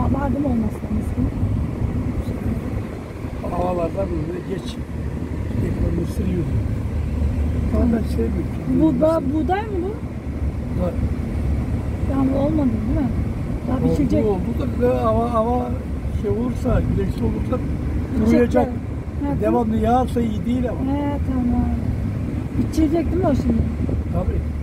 Vardı mı olması lazım? Havalarda böyle geç. Mısır yiyordu. Ama ben sevmiyorum. Buğday mı bu? Da, Yani olmadı değil mi? Daha biçilecek. oldu da böyle hava şey olursa, güneşli olursa kuruyacak. Devamlı yağarsa iyi değil ama. He tamam. Biçilecek değil mi o şimdi? Tabii.